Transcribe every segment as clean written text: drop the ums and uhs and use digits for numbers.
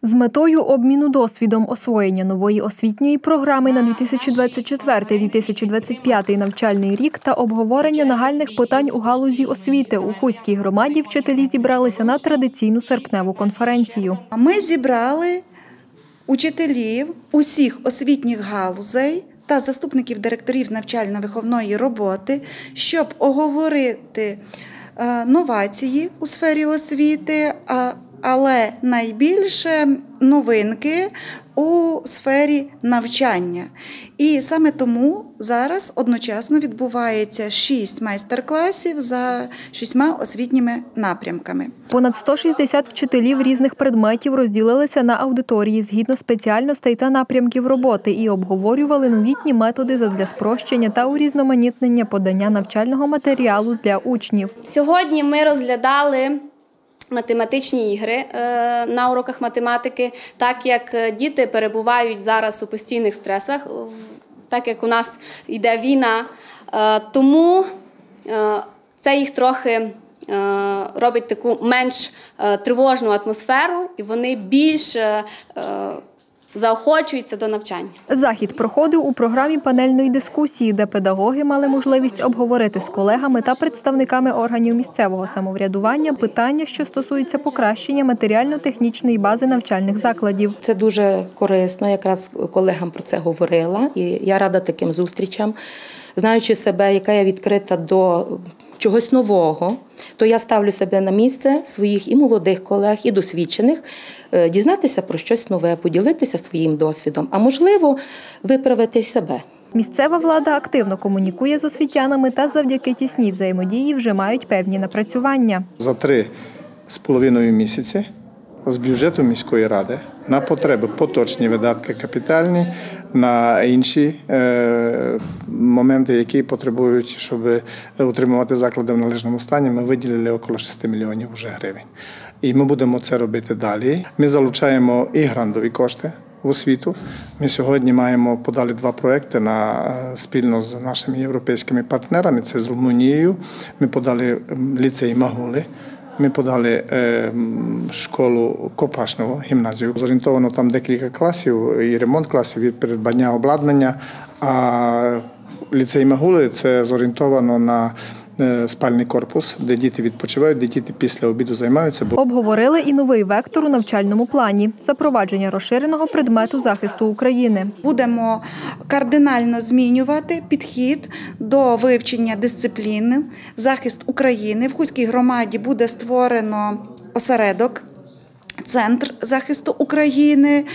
З метою обміну досвідом освоєння нової освітньої програми на 2024-2025 навчальний рік та обговорення нагальних питань у галузі освіти у Хуській громаді вчителі зібралися на традиційну серпневу конференцію. Ми зібрали учителів усіх освітніх галузей та заступників директорів з навчально-виховної роботи, щоб оговорити новації у сфері освіти, але найбільше новинки у сфері навчання. І саме тому зараз одночасно відбувається 6 майстер-класів за 6 освітніми напрямками. Понад 160 вчителів різних предметів розділилися на аудиторії згідно спеціальностей та напрямків роботи і обговорювали новітні методи задля спрощення та урізноманітнення подання навчального матеріалу для учнів. Сьогодні ми розглядали математичні ігри на уроках математики, так як діти перебувають зараз у постійних стресах, так як у нас йде війна, тому це їх трохи робить таку менш тривожну атмосферу і вони більш заохочуються до навчання. Захід проходив у програмі панельної дискусії, де педагоги мали можливість обговорити з колегами та представниками органів місцевого самоврядування питання, що стосуються покращення матеріально-технічної бази навчальних закладів. Це дуже корисно, якраз колегам про це говорила, і я рада таким зустрічам. Знаючи себе, яка я відкрита до чогось нового, то я ставлю себе на місце своїх і молодих колег, і досвідчених, дізнатися про щось нове, поділитися своїм досвідом, а можливо, виправити себе. Місцева влада активно комунікує з освітянами та завдяки тісній взаємодії вже мають певні напрацювання. За 3,5 місяці з бюджету міської ради на потреби поточні видатки капітальні, на інші моменти, які потребують, щоб утримувати заклади в належному стані, ми виділили около 6 мільйонів вже гривень. І ми будемо це робити далі. Ми залучаємо і грантові кошти в освіту. Ми сьогодні подали 2 проекти спільно з нашими європейськими партнерами, це з Румунією. Ми подали ліцей Магули. Ми подали школу Копашного, гімназію. Зорієнтовано там декілька класів, і ремонт класів, і придбання обладнання. А ліцей Магули – це зорієнтовано на спальний корпус, де діти відпочивають, де діти після обіду займаються. Обговорили і новий вектор у навчальному плані – запровадження розширеного предмету захисту України. Будемо кардинально змінювати підхід до вивчення дисципліни «Захист України». В Хуській громаді буде створено осередок Центр захисту України.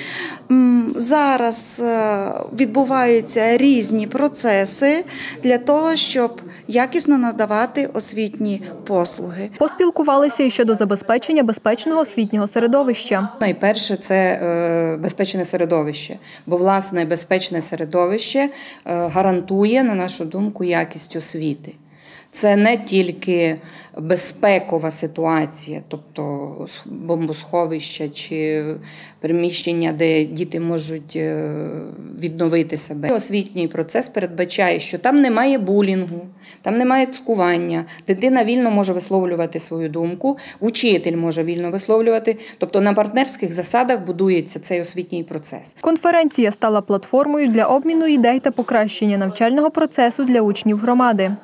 Зараз відбуваються різні процеси для того, щоб якісно надавати освітні послуги. Поспілкувалися і щодо забезпечення безпечного освітнього середовища. Найперше – це безпечне середовище, бо, власне, безпечне середовище гарантує, на нашу думку, якість освіти. Це не тільки безпекова ситуація, тобто бомбосховища чи приміщення, де діти можуть відновити себе. Освітній процес передбачає, що там немає булінгу, там немає цькування, дитина вільно може висловлювати свою думку, учитель може вільно висловлювати, тобто на партнерських засадах будується цей освітній процес. Конференція стала платформою для обміну ідей та покращення навчального процесу для учнів громади.